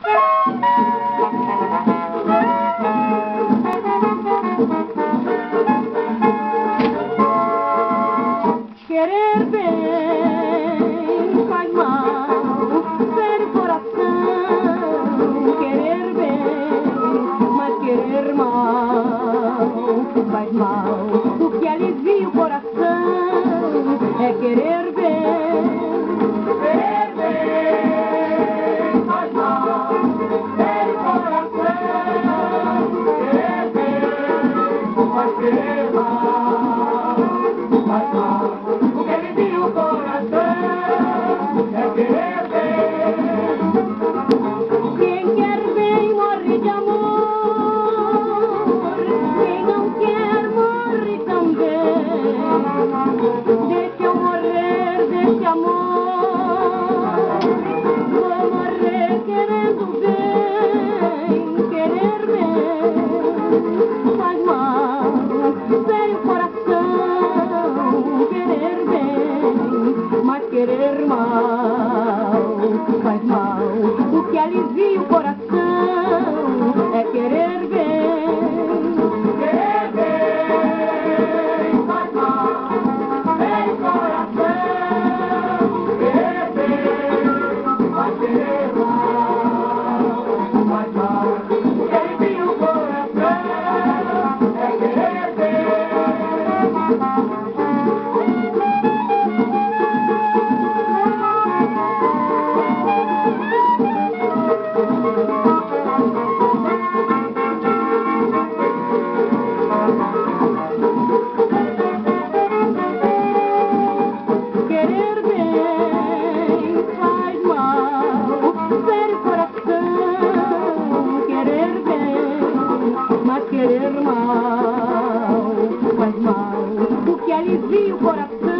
Querer bem faz mal, fere o coração. Querer bem, mas querer mal faz mal. O que alivia o coração é querer bem. Querer bem faz mal, fere o coração. Querer bem, mas querer mal faz mal. O coração é querer bem. Quem quer bem morre de amor, quem não quer morre também. Deixa eu morrer desse amor, vou morrer querendo bem. Querer bem faz mal, fere o coração. Querer bem, mas querer mal faz mal. O que alivia o coração é querer bem. Querer bem faz mal, fere o coração. Querer bem, mas querer mal faz mal. O que alivia o coração é querer bem. Querer bem faz mal, fere o coração. Querer bem, mas querer mal faz mal. O que alivia o coração